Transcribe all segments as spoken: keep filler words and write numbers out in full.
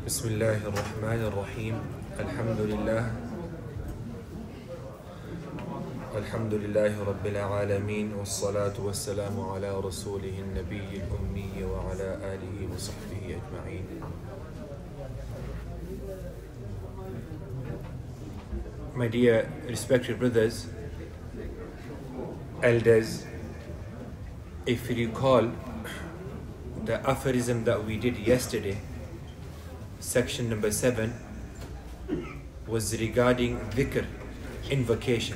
بسم الله الرحمن الرحيم الحمد لله الحمد لله رب العالمين والصلاة والسلام على رسوله النبي الأمي وعلى آله وصحبه أجمعين. My dear respected brothers, elders, if you recall the aphorism that we did yesterday, section number seven was regarding dhikr, invocation.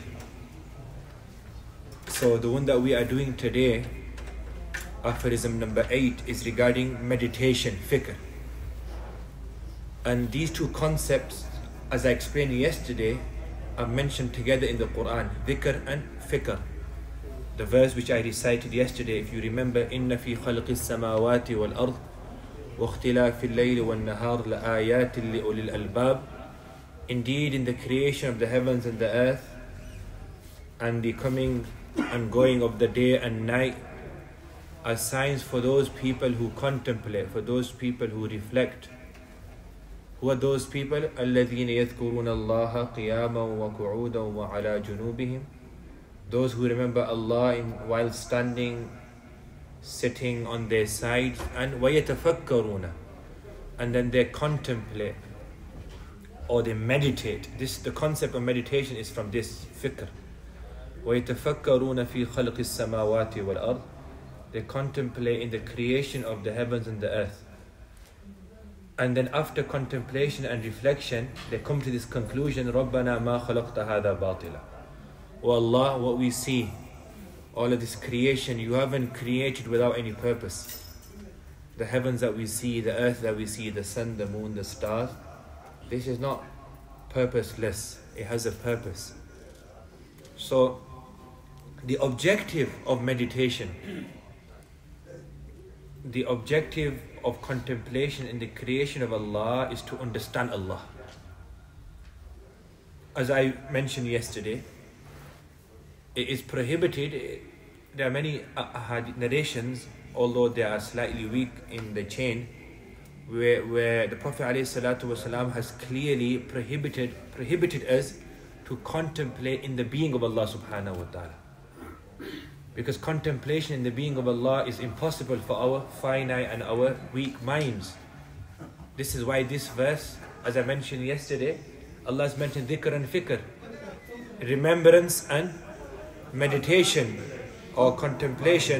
So the one that we are doing today, aphorism number eight, is regarding meditation, fikr. And these two concepts, as I explained yesterday, are mentioned together in the Quran, dhikr and fikr. The verse which I recited yesterday, if you remember, إِنَّ فِي خَلْقِ السَّمَاوَاتِ وَالْأَرْضِ وَاخْتِلَافِ اللَّيْلِ وَالنَّهَارِ لَآيَاتٍ لِأُولِي الْأَلْبَابِ. Indeed, in the creation of the heavens and the earth, and the coming and going of the day and night, are signs for those people who contemplate, for those people who reflect. Who are those people? الَّذِينَ يَذْكُرُونَ اللَّهَ قِيَامًا وَقُعُودًا وَعَلَى جُنُوبِهِمْ. Those who remember Allah in, while standing, sitting on their sides, and وَيَتَفَكَّرُونَ, and then they contemplate or they meditate. This, the concept of meditation is from this fikr. وَيَتَفَكَّرُونَ فِي خَلْقِ السَّمَاوَاتِ وَالْأَرْضِ. They contemplate in the creation of the heavens and the earth. And then after contemplation and reflection, they come to this conclusion, رَبَّنَا مَا خَلَقْتَ هَذَا بَاطِلًا. O Allah, what we see, all of this creation, you haven't created without any purpose. The heavens that we see, the earth that we see, the sun, the moon, the stars, this is not purposeless. It has a purpose. So, the objective of meditation, the objective of contemplation in the creation of Allah is to understand Allah. As I mentioned yesterday, it is prohibited. There are many narrations, although they are slightly weak in the chain, where, where the Prophet ﷺ has clearly prohibited prohibited us to contemplate in the being of Allah subhanahu wa ta'ala. Because contemplation in the being of Allah is impossible for our finite and our weak minds. This is why this verse, as I mentioned yesterday, Allah has mentioned dhikr and fikr, remembrance and meditation or contemplation.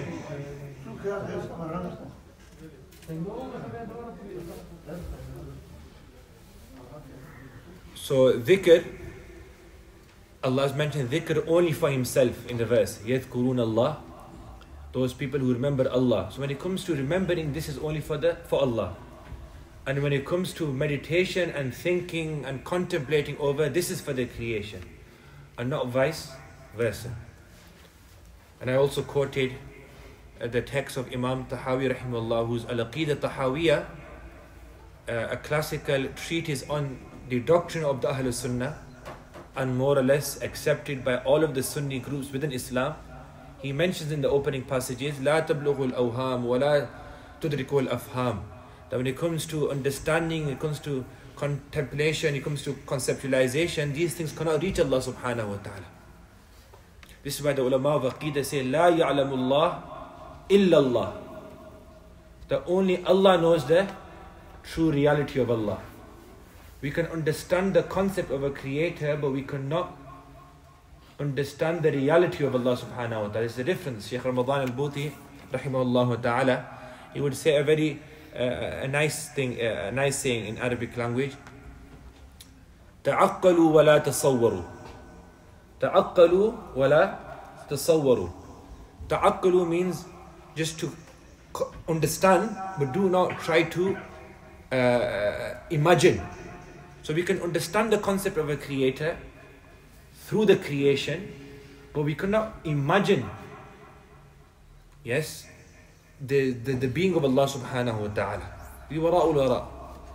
So dhikr, Allah has mentioned dhikr only for Himself in the verse. يَذْكُرُونَ Allah, those people who remember Allah. So when it comes to remembering, this is only for the for Allah. And when it comes to meditation and thinking and contemplating over, this is for the creation, and not vice versa. And I also quoted uh, the text of Imam Tahawi rahimahullah, whose Al-Aqidah Tahawiyah, uh, a classical treatise on the doctrine of the Ahlul Sunnah, and more or less accepted by all of the Sunni groups within Islam. He mentions in the opening passages, لا تبلغ الأوهام ولا تدرك الأفهام, that when it comes to understanding, when it comes to contemplation, when it comes to conceptualization, these things cannot reach Allah subhanahu wa ta'ala. This is why the ulama of Aqidah say, لا يعلم الله إلا الله, that only Allah knows the true reality of Allah. We can understand the concept of a creator, but we cannot understand the reality of Allah subhanahu wa ta'ala. It's the difference. Shaykh Ramadan al-Buti rahimahullah ta'ala, he would say a very uh, a nice thing, uh, a nice saying in Arabic language, تعقلوا ولا تصوروا. تعقلوا ولا تصوروا. تعقلوا means just to understand, but do not try to uh, imagine. So we can understand the concept of a creator through the creation, but we cannot imagine, yes, the, the, the being of Allah subhanahu wa ta'ala. وَرَاءُ الْوَرَاءُ.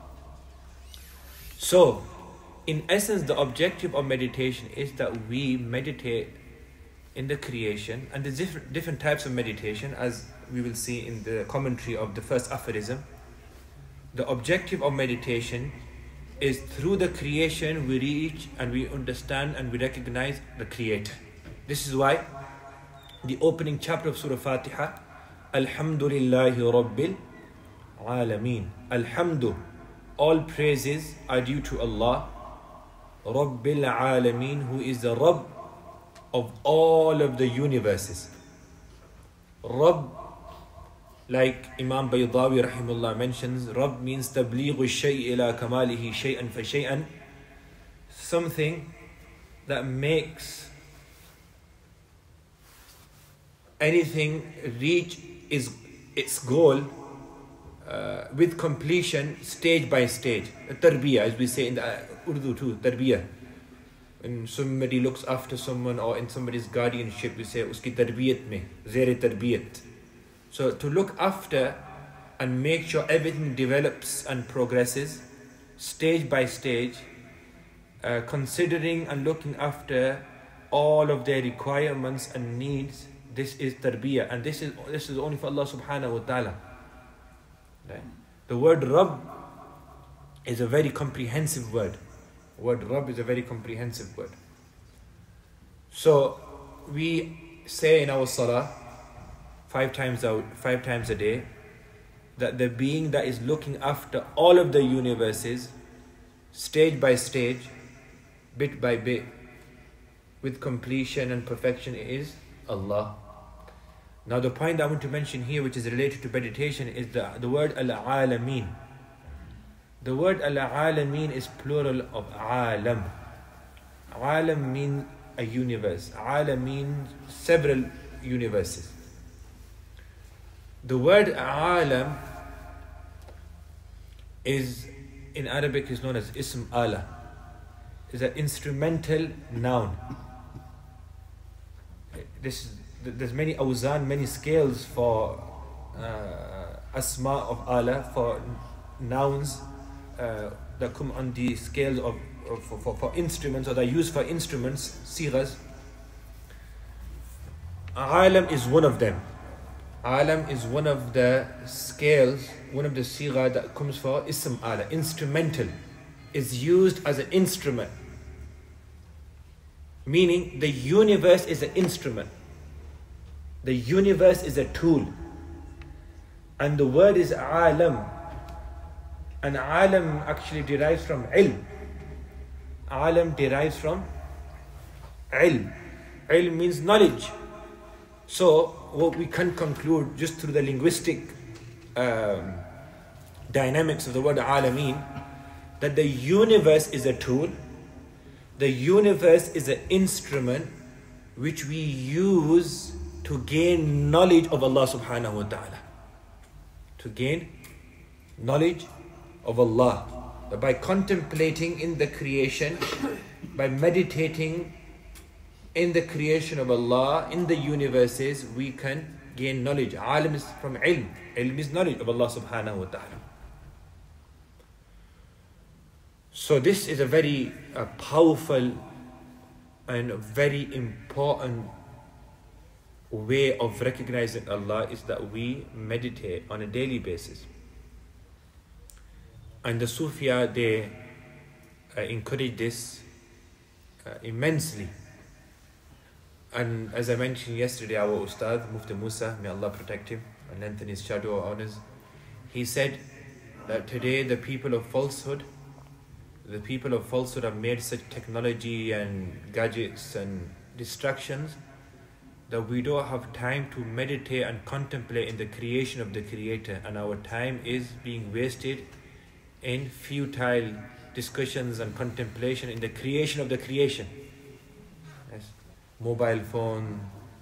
So, in essence, the objective of meditation is that we meditate in the creation, and there's different, different types of meditation, as we will see in the commentary of the first aphorism. the objective of meditation is through the creation we reach and we understand and we recognize the Creator. This is why the opening chapter of Surah Fatiha, Alhamdulillahi Rabbil Alameen. Alhamdu, all praises are due to Allah, Rabbil Alameen, who is the Rabb of all of the universes. Rabb, like Imam Baydawi rahimullah mentions, Rabb means tablighu shay ila kamalihi shay'an fa shay'an, something that makes anything reach is its goal uh, with completion stage by stage. Tarbiyah, as we say in the Urdu too, tarbiyah. When somebody looks after someone or in somebody's guardianship, we say uski tarbiyat mein, zere tarbiyat. So to look after and make sure everything develops and progresses stage by stage, uh, considering and looking after all of their requirements and needs, this is tarbiyah, and this is this is only for Allah subhanahu wa ta'ala. Right? The word Rabb is a very comprehensive word. The word Rabb is a very comprehensive word. So we say in our salah five times out, five times a day, that the being that is looking after all of the universes, stage by stage, bit by bit, with completion and perfection, is Allah. Now the point I want to mention here, which is related to meditation, is the, the word al-alameen. The word al-alameen is plural of alam. Alam means a universe. Alam means several universes. The word alam is, in Arabic, is known as ism ala. Is an instrumental noun. This is, there's many awzan, many scales for uh, asma of ala, for nouns uh, that come on the scales of, of for, for, for instruments, or that are used for instruments, sighas. Alam is one of them. Alam is one of the scales, one of the sigha that comes for ism ala, instrumental, is used as an instrument. Meaning the universe is an instrument. The universe is a tool. And the word is alam. And alam actually derives from ilm. Alam derives from ilm. Ilm means knowledge. So what we can conclude just through the linguistic um, dynamics of the word alameen, that the universe is a tool. The universe is an instrument which we use to gain knowledge of Allah subhanahu wa ta'ala. To gain knowledge of Allah. That by contemplating in the creation, by meditating in the creation of Allah, in the universes, we can gain knowledge. Alim is from ilm. Ilm is knowledge of Allah subhanahu wa ta'ala. So this is a very uh, powerful and very important way of recognizing Allah, is that we meditate on a daily basis. And the Sufia, they uh, encourage this uh, immensely. And as I mentioned yesterday, our Ustad, Mufti Musa, may Allah protect him and lengthen his shadow of honors, he said that today the people of falsehood, the people of falsehood have made such technology and gadgets and distractions that we don't have time to meditate and contemplate in the creation of the Creator, and our time is being wasted in futile discussions and contemplation in the creation of the creation. Yes. Mobile phone,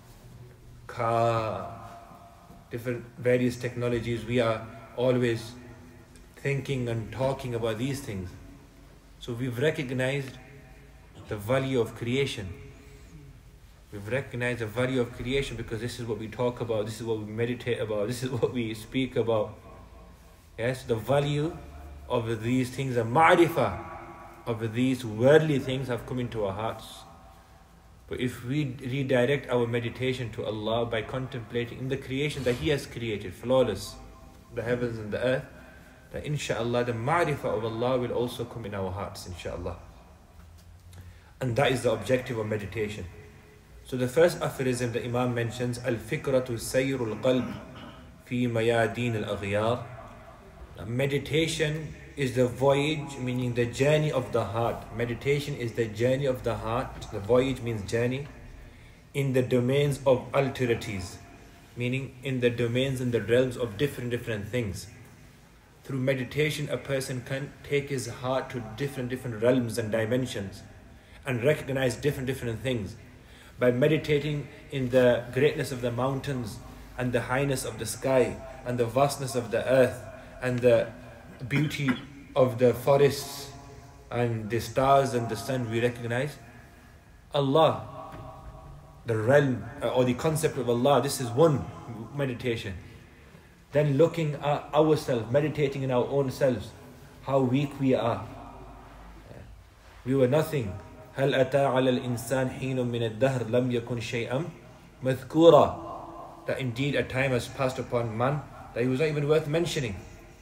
car, different various technologies, we are always thinking and talking about these things. So we've recognized the value of creation. We've recognized the value of creation because this is what we talk about, this is what we meditate about, this is what we speak about. Yes, the value of these things, the ma'rifah of these worldly things have come into our hearts. But if we redirect our meditation to Allah by contemplating in the creation that He has created, flawless, the heavens and the earth, that inshallah the ma'rifah of Allah will also come in our hearts, inshallah. And that is the objective of meditation. So the first aphorism the Imam mentions, al-fikratu sayrul qalb fi mayadin al-aghyar. Meditation is the voyage, meaning the journey of the heart. Meditation is the journey of the heart. The voyage means journey in the domains of alterities, meaning in the domains and the realms of different different things. Through meditation, a person can take his heart to different different realms and dimensions and recognize different different things. By meditating in the greatness of the mountains and the highness of the sky and the vastness of the earth and the beauty of the forests and the stars and the sun, we recognize Allah, the realm or the concept of Allah. This is one meditation. Then looking at ourselves, meditating in our own selves, how weak we are. We were nothing. هل أتى على الإنسان حين من الدهر لم يكن شيئا مذكورا. That indeed a time has passed upon man that he was not even worth mentioning.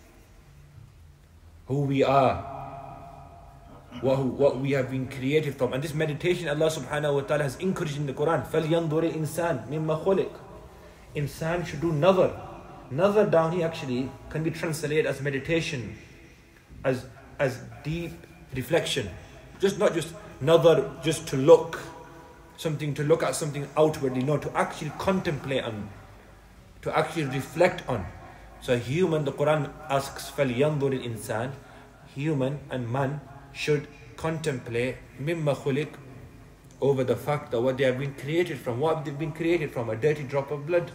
Who we are, what, what we have been created from. And this meditation Allah subhanahu wa ta'ala has encouraged in the Quran. فَلْيَنْظُرِ الْإِنسَانِ مِمَّا خُلِقَ. Insan should do nazar. Nazar down here actually can be translated as meditation, as, as deep reflection. Just not just nazar, just to look, something to look at something outwardly, no, to actually contemplate on, to actually reflect on. So human, the Quran asks, فَلْيَنْظُرِ الْإِنسَانِ. Human and man should contemplate مِمَّا خُلِقَ, over the fact that what they have been created from, what they've been created from, a dirty drop of blood.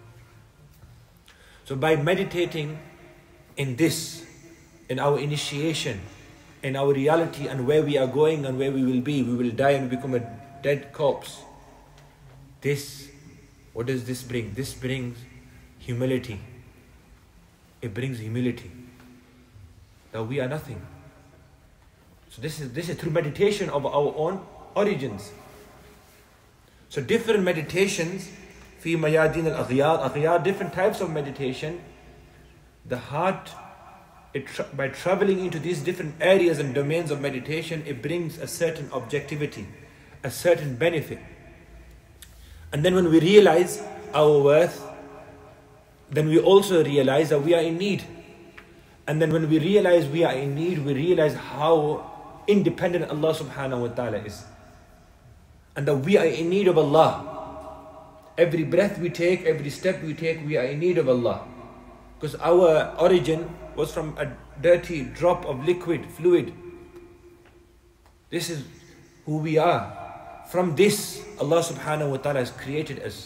So by meditating in this, in our initiation, in our reality and where we are going and where we will be, we will die and become a dead corpse. This, what does this bring? This brings humility. It brings humility. That we are nothing. So this is this is through meditation of our own origins. So different meditations, fi mayadin al-aghyar, aghyar, different types of meditation. The heart, it tra by traveling into these different areas and domains of meditation, it brings a certain objectivity, a certain benefit. And then when we realize our worth, then we also realize that we are in need. And then when we realize we are in need, we realize how independent Allah subhanahu wa ta'ala is. And that we are in need of Allah. Every breath we take, every step we take, we are in need of Allah. Because our origin was from a dirty drop of liquid, fluid. This is who we are. From this, Allah subhanahu wa ta'ala has created us.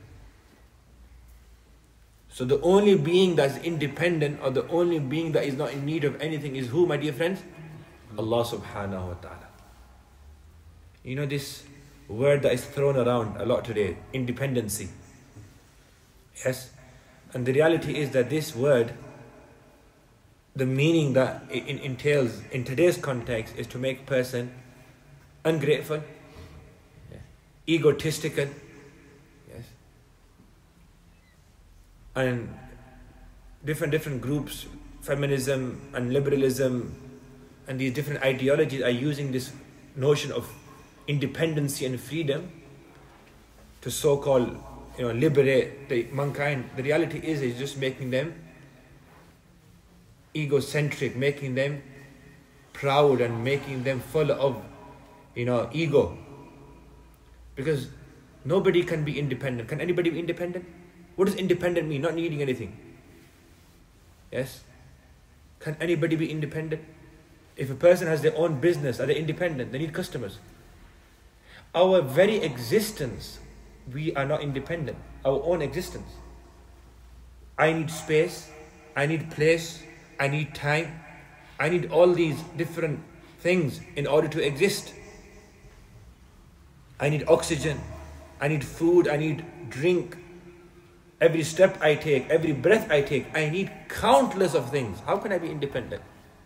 So the only being that is independent, or the only being that is not in need of anything, is who, my dear friends? Allah subhanahu wa ta'ala. You know this word that is thrown around a lot today, independency. Yes? And the reality is that this word, the meaning that it entails in today's context is to make a person ungrateful, yeah, egotistical, yes, and different different groups, feminism and liberalism and these different ideologies are using this notion of independency and freedom to so-called, you know, liberate the mankind. The reality is it's just making them egocentric, making them proud and making them full of, you know, ego. Because nobody can be independent. Can anybody be independent? What does independent mean? Not needing anything. Yes? Can anybody be independent? If a person has their own business, are they independent? They need customers. Our very existence, we are not independent. Our own existence. I need space. I need place. I need time. I need all these different things in order to exist. I need oxygen. I need food. I need drink. Every step I take, every breath I take, I need countless of things. How can I be independent?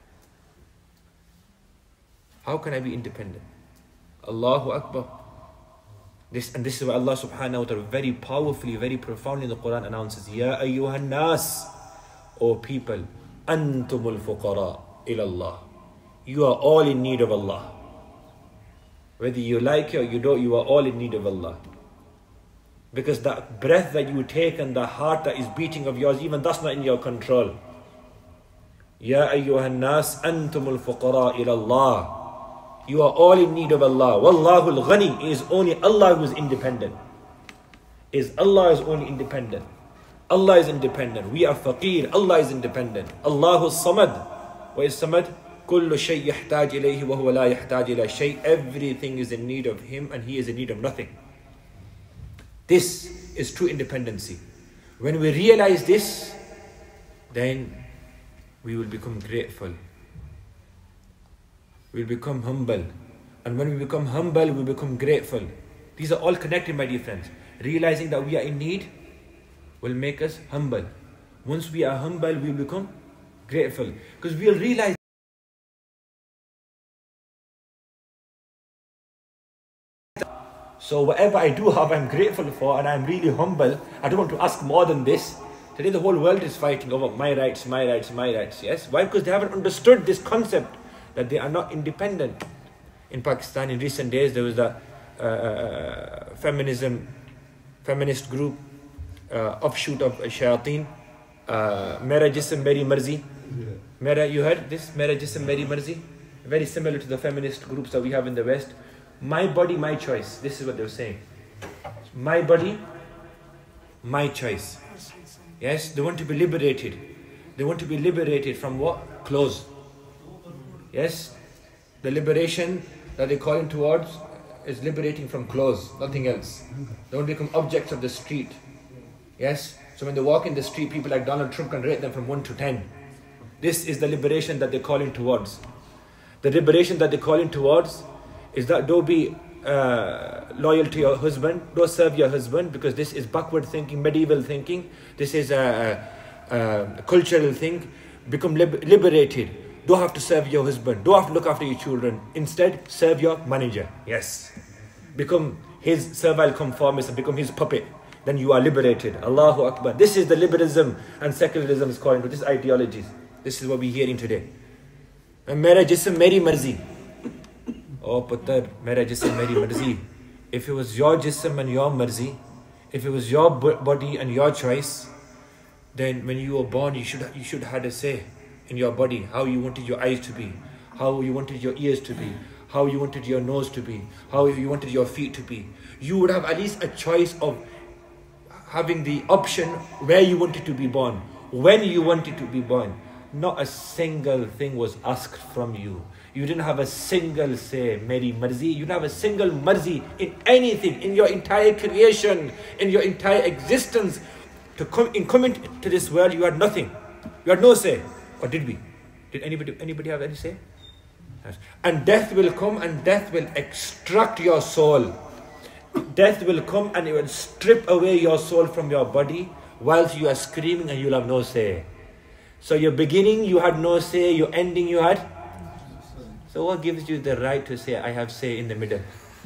How can I be independent? Allahu Akbar. This, and this is what Allah subhanahu wa ta'ala very powerfully, very profoundly in the Quran announces. Ya ayyuhan nas, O people, Antumul fuqara ilallah. You are all in need of Allah. Whether you like it or you don't, you are all in need of Allah. Because that breath that you take and the heart that is beating of yours, even that's not in your control. Ya ayyuhan nas, antumul fuqara ilallah. You are all in need of Allah. Wallahu al-ghani. It is only Allah who is independent. Is Allah is only independent. Allah is independent. We are faqir. Allah is independent. Allahu samad. What is samad? Kullu shay yahtaj ilayhi wa huwa la yahtaj ila shay. Everything is in need of Him and He is in need of nothing. This is true independency. When we realize this, then we will become grateful. We will become humble. And when we become humble, we become grateful. These are all connected, my dear friends. Realizing that we are in need will make us humble. Once we are humble, we will become grateful. Because we will realize so whatever I do have, I'm grateful for, and I'm really humble. I don't want to ask more than this. Today the whole world is fighting over my rights, my rights, my rights. Yes? Why? Because they haven't understood this concept that they are not independent. In Pakistan, in recent days, there was a uh, feminism, feminist group, uh, offshoot of Shayateen, uh, Mera Jism Meri Marzi. Mera, you heard this? Mera Jism Meri Marzi? Very similar to the feminist groups that we have in the West. My body, my choice. This is what they were saying. My body, my choice. Yes, they want to be liberated. They want to be liberated from what? Clothes. Yes, the liberation that they're calling towards is liberating from clothes, nothing else. They want to become objects of the street. Yes, so when they walk in the street, people like Donald Trump can rate them from one to ten. This is the liberation that they're calling towards. The liberation that they're calling towards is that don't be uh, loyal to your husband, don't serve your husband, because this is backward thinking, medieval thinking. This is a, a, a cultural thing. Become lib liberated. Don't have to serve your husband. Don't have to look after your children. Instead, serve your manager. Yes. Become his servile conformist and become his puppet. Then you are liberated. Allahu Akbar. This is the liberalism and secularism is calling to. This is ideologies. This is what we're hearing today. And Mera Jism Meri Marzi. Oh, Putter, Mera Jism Meri Marzi. If it was your Jism and your Marzi, if it was your body and your choice, then when you were born, you should you should have a say in your body, how you wanted your eyes to be, how you wanted your ears to be, how you wanted your nose to be, how you wanted your feet to be. You would have at least a choice of having the option where you wanted to be born, when you wanted to be born. Not a single thing was asked from you. You didn't have a single say, Meri Marzi. You didn't have a single Marzi in anything, in your entire creation, in your entire existence. To come in coming to this world, you had nothing. You had no say. Or did we? Did anybody anybody have any say? Yes. And death will come and death will extract your soul. Death will come and it will strip away your soul from your body whilst you are screaming and you'll have no say. So your beginning you had no say, your ending you had. So what gives you the right to say, I have say in the middle?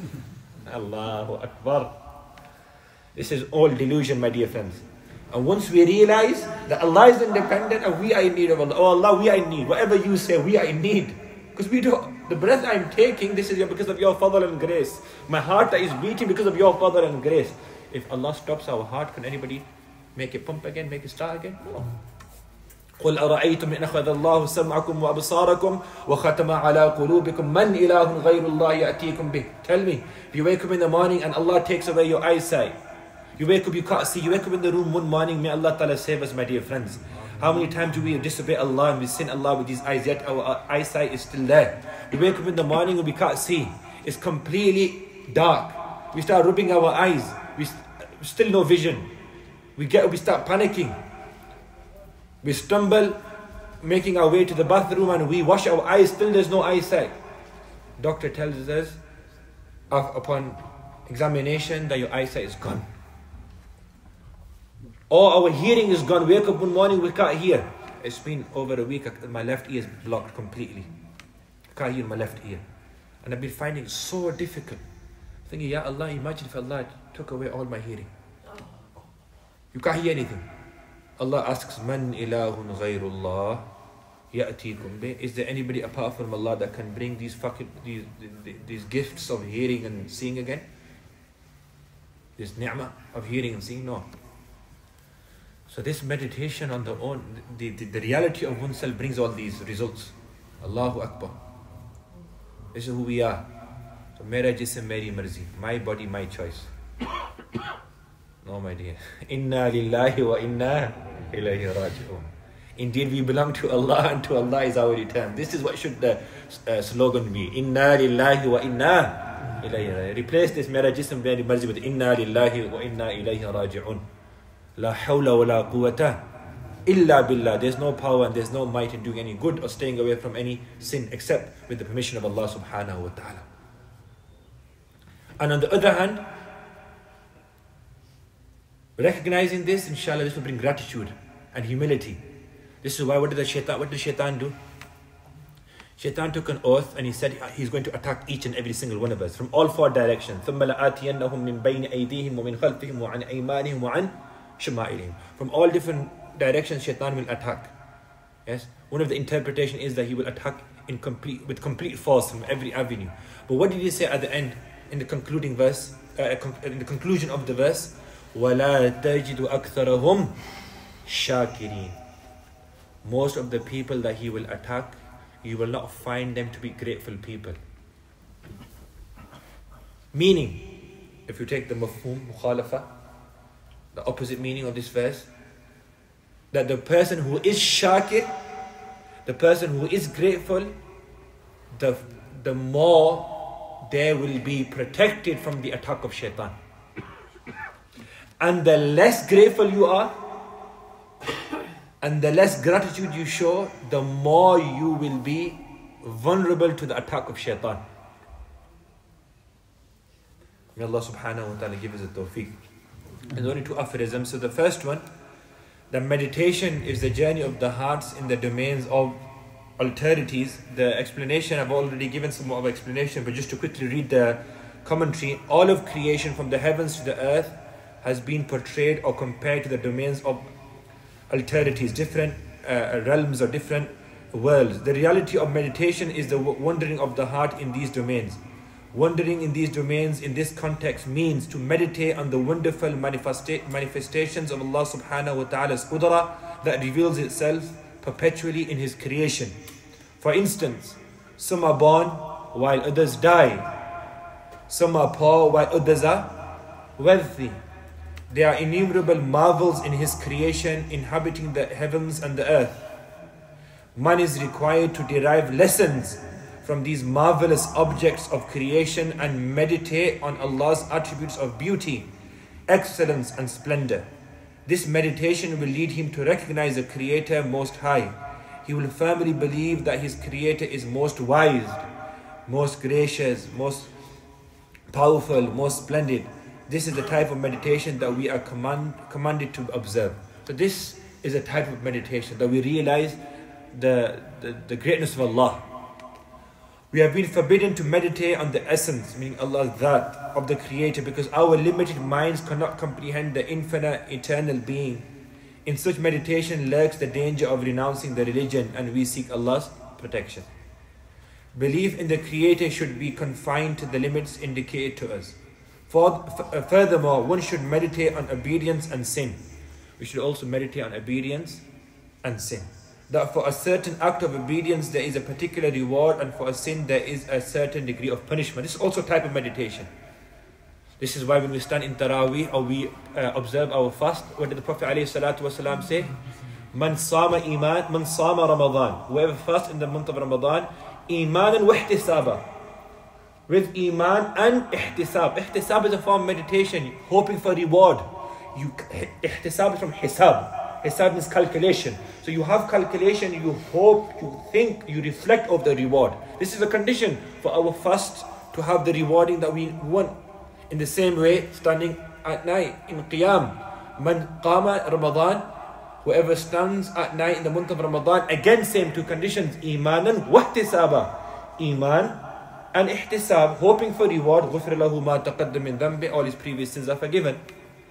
Allahu Akbar. This is all delusion, my dear friends. And once we realize that Allah is independent and we are in need of Allah. Oh Allah, we are in need. Whatever you say, we are in need. Because we don't, the breath I'm taking, this is because of your fadl and grace. My heart that is beating because of your fadl and grace. If Allah stops our heart, can anybody make it pump again, make it start again? No. قل أرأيتم إن أخذ الله سمعكم وأبصاركم وختم على قلوبكم من إله غير الله يأتيكم به. Tell me, if you wake up in the morning and Allah takes away your eyesight, you wake up, you can't see, you wake up in the room one morning, may Allah Ta'ala save us, my dear friends. How many times do we disobey Allah and we sin Allah with these eyes, yet our eyesight is still there. We wake up in the morning and we can't see. It's completely dark. We start rubbing our eyes. We st still no vision. We get, we start panicking. We stumble, making our way to the bathroom and we wash our eyes, still there's no eyesight. Doctor tells us, upon examination, that your eyesight is gone. Or our hearing is gone. Wake up one morning, we can't hear. It's been over a week, my left ear is blocked completely. I can't hear my left ear. And I've been finding it so difficult. Thinking, Ya Allah, imagine if Allah took away all my hearing. You can't hear anything. Allah asks, Man ilahun ghayrullah. يأتيكم به. Is there anybody apart from Allah that can bring these fucking these, these, these gifts of hearing and seeing again? This ni'mah of hearing and seeing? No. So this meditation on the own, the, the, the reality of oneself brings all these results. Allahu Akbar. This is who we are. So mera jism meri marzi. My body, my choice. No, my dear. Inna lillahi wa inna ilayhi raji'un. Indeed, we belong to Allah and to Allah is our return. This is what should the uh, slogan be. Inna lillahi wa inna ilayhi raji'un. Replace this mera jism meri marzi with Inna lillahi wa inna ilayhi raji'un. La hawla wa la quwwata illa billah. There's no power and there's no might in doing any good or staying away from any sin except with the permission of Allah subhanahu wa ta'ala. And on the other hand, recognizing this, inshallah, this will bring gratitude and humility. This is why, what did the shaitan, what did shaitan do? Shaitan took an oath and he said he's going to attack each and every single one of us from all four directions. ثُمَّ لَآتِيَنَّهُمْ مِنْ بَيْنِ أَيْدِيهِمْ وَمِنْ خَلْفِهِمْ وَعَنْ أَيْمَانِهِمْ وَعَنْ شَمَائِلِهِمْ. From all different directions, shaitan will attack. Yes, one of the interpretation is that he will attack in complete with complete force from every avenue. But what did he say at the end, in the concluding verse, uh, in the conclusion of the verse? وَلَا تَجِدُ أَكْثَرَهُمْ شَاكِرِينَ. Most of the people that he will attack, you will not find them to be grateful people. Meaning, if you take the mafhum, mukhalafa, the opposite meaning of this verse, that the person who is shakir, the person who is grateful, the, the more they will be protected from the attack of shaitan. And the less grateful you are, and the less gratitude you show, the more you will be vulnerable to the attack of shaitan. May Allah subhanahu wa ta'ala give us a tawfiq. There's only two aphorisms. So the first one, the meditation is the journey of the hearts in the domains of alterities. The explanation, I've already given some more of explanation, but just to quickly read the commentary. All of creation from the heavens to the earth has been portrayed or compared to the domains of alterities, different uh, realms or different worlds. The reality of meditation is the wandering of the heart in these domains. Wandering in these domains in this context means to meditate on the wonderful manifesta manifestations of Allah subhanahu wa ta'ala's qudra that reveals itself perpetually in His creation. For instance, some are born while others die. Some are poor while others are wealthy. There are innumerable marvels in His creation inhabiting the heavens and the earth. Man is required to derive lessons from these marvelous objects of creation and meditate on Allah's attributes of beauty, excellence and splendor. This meditation will lead him to recognize the Creator Most High. He will firmly believe that his Creator is most wise, most gracious, most powerful, most splendid. This is the type of meditation that we are command, commanded to observe. So this is a type of meditation that we realize the, the, the greatness of Allah. We have been forbidden to meditate on the essence, meaning Allah's Dhat, of the Creator, because our limited minds cannot comprehend the infinite, eternal being. In such meditation lurks the danger of renouncing the religion, and we seek Allah's protection. Belief in the Creator should be confined to the limits indicated to us. For, f furthermore, one should meditate on obedience and sin. We should also meditate on obedience and sin. That for a certain act of obedience there is a particular reward, and for a sin there is a certain degree of punishment. This is also a type of meditation. This is why when we stand in Taraweeh or we uh, observe our fast, what did the Prophet ﷺ say? Man sama iman, man sama Ramadan. Whoever fasts in the month of Ramadan, imanan wa ihtisaba. With iman and ihtisab. Ihtisab is a form of meditation, hoping for reward. You ihtisab is from hisab. Hisab means calculation. So you have calculation, you hope, you think, you reflect of the reward. This is a condition for our fast to have the rewarding that we want. In the same way, standing at night in Qiyam. Man qama Ramadan, whoever stands at night in the month of Ramadan, again same two conditions, imanan wa ihtisaba. Iman and ihtisab, hoping for reward. غُفِرَ لَهُ مَا تَقَدَّمَ مِنْ ذَنْبِهِ. All his previous sins are forgiven.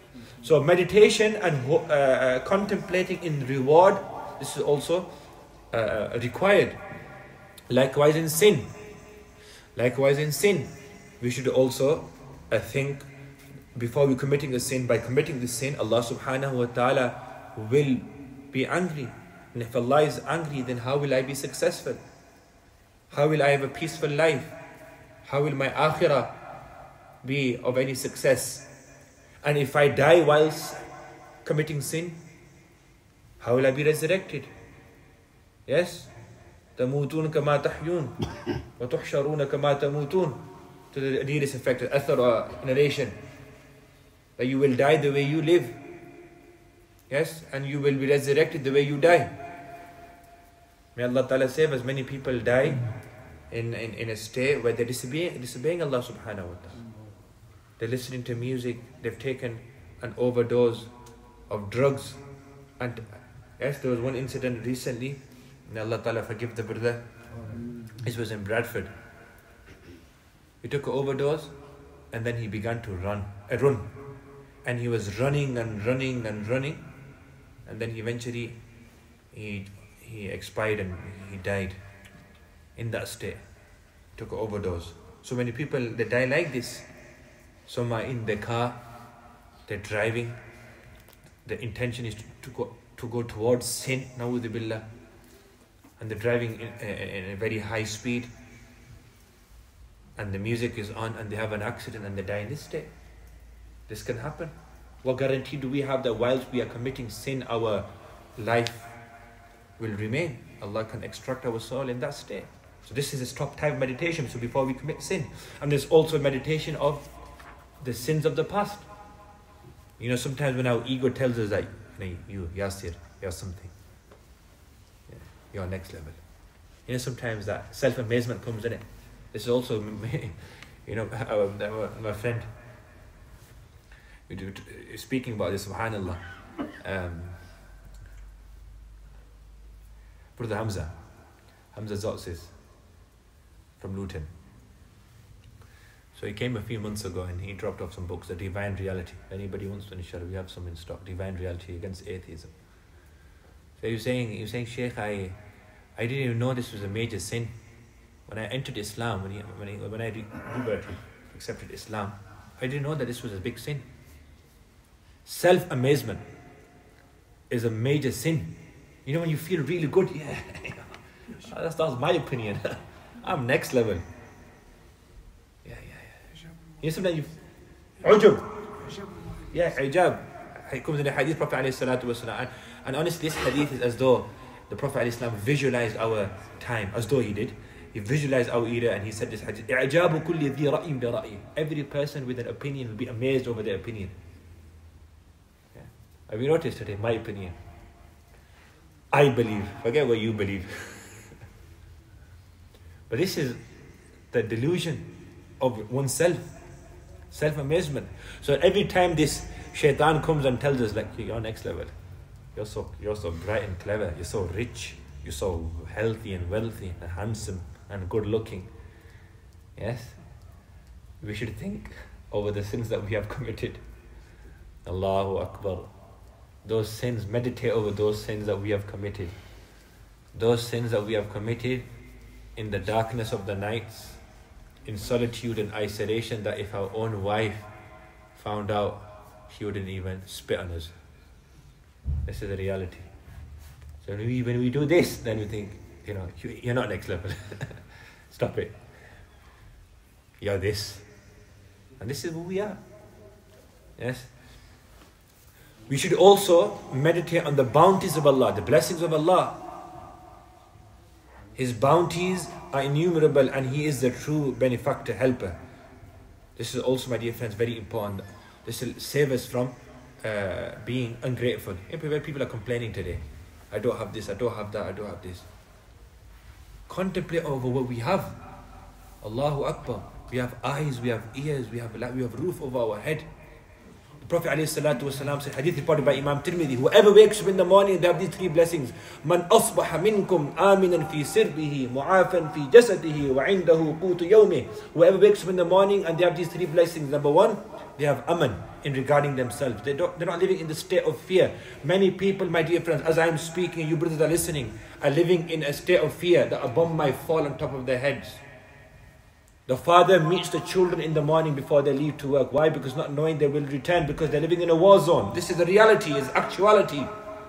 So meditation and uh, uh, contemplating in reward, this is also uh, required. Likewise in sin. Likewise in sin. We should also uh, think before we committing a sin, by committing the sin, Allah subhanahu wa ta'ala will be angry. And if Allah is angry, then how will I be successful? How will I have a peaceful life? How will my akhirah be of any success? And if I die whilst committing sin, how will I be resurrected? Yes? تَمُوتُونَ كَمَا تَحْيُونَ وَتُحْشَرُونَ كَمَا تَمُوتُونَ. To the hadith effect, athar or narration, that you will die the way you live. Yes? And you will be resurrected the way you die. May Allah Ta'ala save us. Many people die in, in, in a state where they're disobeying, disobeying Allah subhanahu wa ta'ala. They're listening to music, they've taken an overdose of drugs. And yes, there was one incident recently, may Allah Ta'ala forgive the brother. This was in Bradford. He took an overdose and then he began to run, uh, run. And he was running and running and running. And then eventually he, he expired and he died in that state. Took an overdose. So many people, they die like this. Some are in the car, they're driving. The intention is to, to go to go towards sin, na'udhu billah. And they're driving in, in a very high speed. And the music is on and they have an accident and they die in this state. This can happen. What guarantee do we have that whilst we are committing sin, our life will remain? Allah can extract our soul in that state. So this is a top type of meditation. So before we commit sin. And there's also a meditation of the sins of the past. You know, sometimes when our ego tells us that, hey, you, Yasir, you're something. Yeah, you're next level. You know, sometimes that self-amazement comes in it. This is also, you know, our, my friend, we do, speaking about this, subhanallah, um, Brother Hamza, Hamza Zotzis from Luton. So he came a few months ago and he dropped off some books, The Divine Reality. If anybody wants to, inshallah, we have some in stock, Divine Reality Against Atheism. So he was saying, he was saying, Shaykh, I, I didn't even know this was a major sin. When I entered Islam, when, he, when, he, when I accepted Islam, I didn't know that this was a big sin. Self-amazement is a major sin. You know, when you feel really good, yeah, that's, that's my opinion. I'm next level. Yeah, yeah, yeah. You know, sometimes you... Ujub. Yeah, ijab. It comes in the hadith, Prophet alayhi salatu wasalam. And, and honestly, this hadith is as though the Prophet alayhi salam visualized our time, as though he did. He visualized our era and he said this hadith, إِعْجَابُ كُلِّ ذِي رَأْيٍ بِرَأْيٍ. Every person with an opinion will be amazed over their opinion. Yeah. Have you noticed today, my opinion? I believe. Forget what you believe. But this is the delusion of oneself. Self-amazement. So every time this shaitan comes and tells us, like, you're next level. You're so, you're so bright and clever. You're so rich. You're so healthy and wealthy and handsome and good looking. Yes? We should think over the sins that we have committed. Allahu Akbar. Those sins, meditate over those sins that we have committed. Those sins that we have committed in the darkness of the nights, in solitude and isolation, that if our own wife found out, she wouldn't even spit on us. This is the reality. So when we, when we do this, then we think, you know, you're not next level. Stop it. You're this. And this is who we are. Yes? We should also meditate on the bounties of Allah, the blessings of Allah. His bounties are innumerable and He is the true benefactor, helper. This is also, my dear friends, very important. This will save us from uh, being ungrateful. People are complaining today. I don't have this, I don't have that, I don't have this. Contemplate over what we have. Allahu Akbar. We have eyes, we have ears, we have we have roof over our head. The Prophet ﷺ said, hadith reported by Imam Tirmidhi, whoever wakes up in the morning, they have these three blessings. Man asbaha minkum aminan fi sirbihi, mu'afan fi jasadihi, wa indahu qutu yawmih. Whoever wakes up in the morning and they have these three blessings. Number one, they have aman in regarding themselves. They don't, they're not living in the state of fear. Many people, my dear friends, as I am speaking, you brothers are listening, are living in a state of fear that a bomb might fall on top of their heads. The father meets the children in the morning before they leave to work. Why? Because not knowing they will return, because they're living in a war zone. This is the reality, is actuality.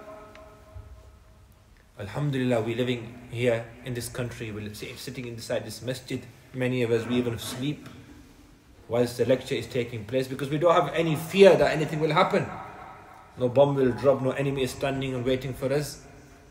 Alhamdulillah, we're living here in this country, we're sitting inside this masjid. Many of us, we even sleep whilst the lecture is taking place, because we don't have any fear that anything will happen. No bomb will drop, no enemy is standing and waiting for us.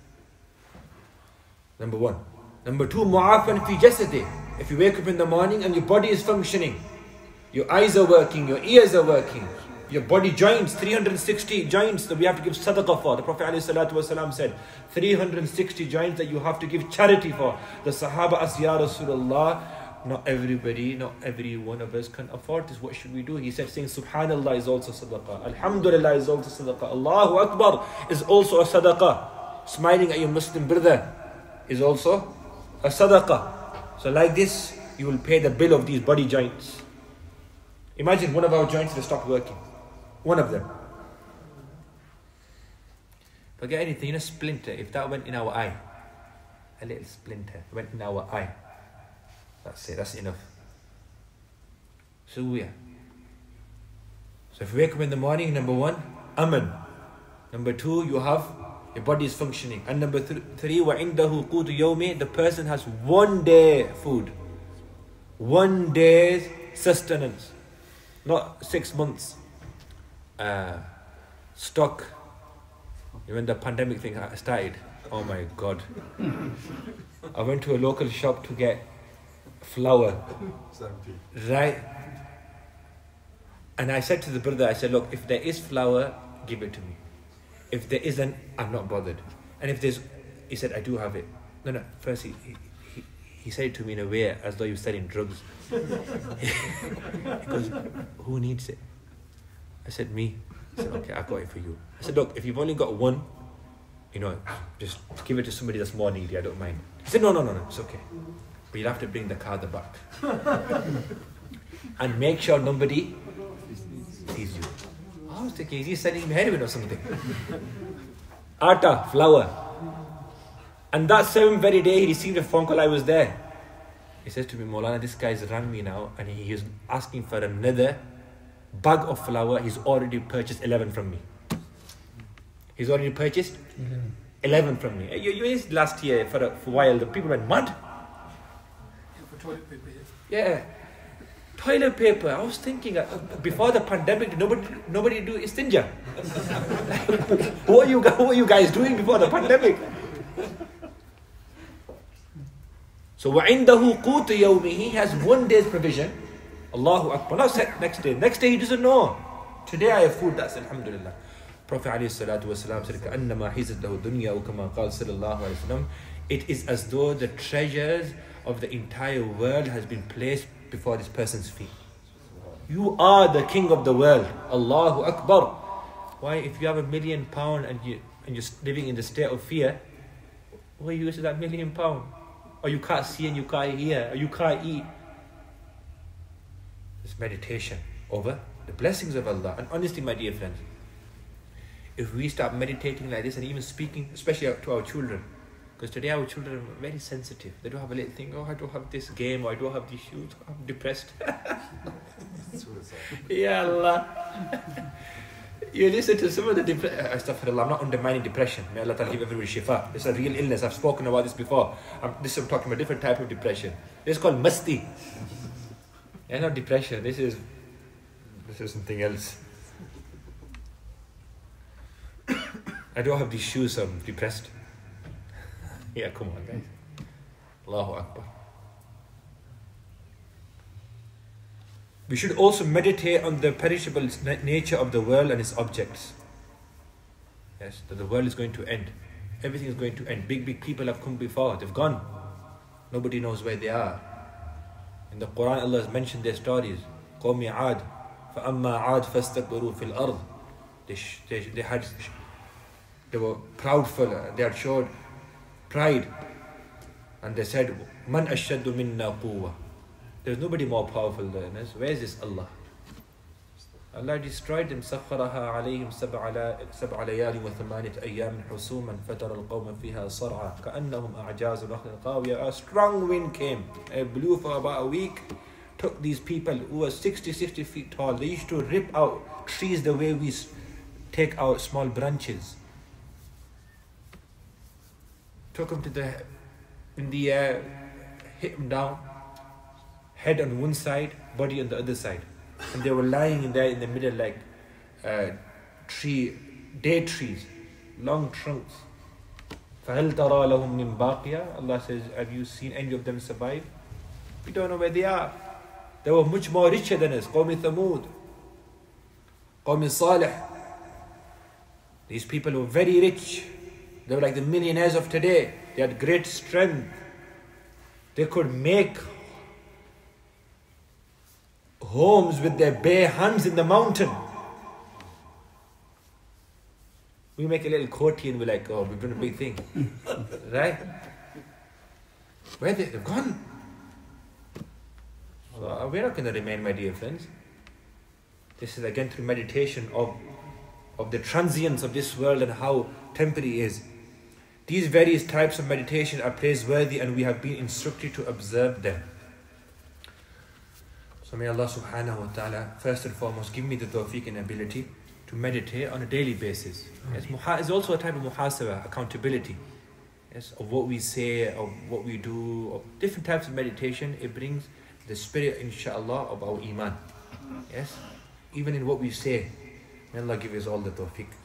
Number one. Number two, mu'afan fi jasadi. If you wake up in the morning and your body is functioning, your eyes are working, your ears are working, your body joints, three hundred sixty joints that we have to give sadaqah for. The Prophet ﷺ said, three hundred sixty joints that you have to give charity for. The Sahaba asked, Ya Rasulullah, not everybody, not every one of us can afford this. What should we do? He said, saying Subhanallah is also sadaqah. Alhamdulillah is also sadaqah. Allahu Akbar is also a sadaqah. Smiling at your Muslim brother is also a sadaqah. So like this, you will pay the bill of these body joints. Imagine one of our joints will stop working. One of them. Forget anything, you know, splinter. If that went in our eye, a little splinter went in our eye, that's it, that's enough. So yeah. So if you wake up in the morning, number one, aman. Number two, you have, your body is functioning. And number th- three, وَعِنْدَهُ قُوتُ يَوْمِ. The person has one day food. One day's sustenance. Not six months uh, stock. When the pandemic thing started, oh my God. I went to a local shop to get flour. Right? And I said to the brother, I said, look, if there is flour, give it to me. If there isn't, I'm not bothered. And if there's, he said, I do have it. No, no, first he, he, he said it to me in a way as though he was selling drugs. He goes, who needs it? I said, me. I said, okay, I got it for you. I said, look, if you've only got one, you know, just give it to somebody that's more needy, I don't mind. He said, no, no, no, no, it's okay. But you'll have to bring the card back. And make sure nobody sees you. I was thinking, he's sending me heroin or something. Atta, flour. And that same very day, he received a phone call, I was there. He says to me, Maulana, this guy's rang me now and he is asking for another bag of flour. He's already purchased eleven from me. He's already purchased mm-hmm. eleven from me. You, you used last year for a, for a while, the people went mad. Yeah, for toilet paper, yeah. Yeah. Toilet paper. I was thinking, uh, before the pandemic, nobody nobody do istinja. what, are you, what are you guys doing before the pandemic? So, وَعِنْدَهُ قُوتُ يَوْمِهِ. He has one day's provision. Allahu Akbar. Not next day. Next day he doesn't know. Today I have food, that's Alhamdulillah. Prophet ﷺ said, كَأَنَّمَا حِزَتْ لَهُ دُنْيَا وَكَمَا قَالَ صلى الله عليه وسلم. It is as though the treasures of the entire world has been placed before this person's feet. You are the king of the world. Allahu Akbar. Why, if you have a million pound and, you, and you're living in the state of fear, what use is that million pound? Or you can't see and you can't hear, or you can't eat. It's meditation over the blessings of Allah. And honestly, my dear friends, if we start meditating like this and even speaking, especially to our children, because today our children are very sensitive. They don't have a little thing, oh, I don't have this game, or I don't have these shoes, I'm depressed. Ya Allah. You listen to some of the depression. Astaghfirullah, I'm not undermining depression. May Allah give everybody shifa. It's a real illness. I've spoken about this before. I'm, this I'm talking about a different type of depression. It's called masti. Yeah, not depression. This is this is something else. I don't have these shoes, so I'm depressed. Yeah, come on, guys. Allahu Akbar. We should also meditate on the perishable nature of the world and its objects. Yes, that the world is going to end. Everything is going to end. Big, big people have come before. They've gone. Nobody knows where they are. In the Quran, Allah has mentioned their stories. Qawmi Aad, فَأَمَّا عَادْ فَاسْتَكْبَرُوا فِي الْأَرْضِ they, they, they had they were proudful, they had showed pride, and they said, "Man ashaddu minna quwwa." There's nobody more powerful than us. Where is this Allah? Allah destroyed them. سَخَّرَهَا عَلَيْهِمْ سَبْعَ لَيَالٍ وَثَمَانِيَةَ أَيَّامٍ حُسُومًا فَتَرَى الْقَوْمَ فِيهَا صَرْعًا كَأَنَّهُمْ أَعْجَازُ نَخْلٍ خَاوِيَةٍ. A strong wind came. It blew for about a week. Took these people who were sixty, sixty feet tall. They used to rip out trees the way we take out small branches. Took them to the in the air, hit them down, head on one side, body on the other side. And they were lying in there in the middle like uh, tree, date trees, long trunks. فَهَلْ تَرَى لَهُمْ مِنْ بَاقِيَةٍ. Allah says, have you seen any of them survive? We don't know where they are. They were much more richer than us. قَوْمِ ثَمُودِ, قَوْمِ صَالِحِ. These people were very rich. They were like the millionaires of today. They had great strength. They could make homes with their bare hands in the mountain. We make a little courty and we're like, oh, we've done a big thing. Right? Where they, they've gone. So we're not going to remain, my dear friends. This is again through meditation of, of the transience of this world and how temporary it is. These various types of meditation are praiseworthy and we have been instructed to observe them. So may Allah subhanahu wa ta'ala first and foremost give me the tawfiq and ability to meditate on a daily basis. Yes, muha is also a type of muhasabah, accountability. Yes, of what we say, of what we do, of different types of meditation. It brings the spirit, inshaAllah, of our iman. Yes, even in what we say. May Allah give us all the tawfiq.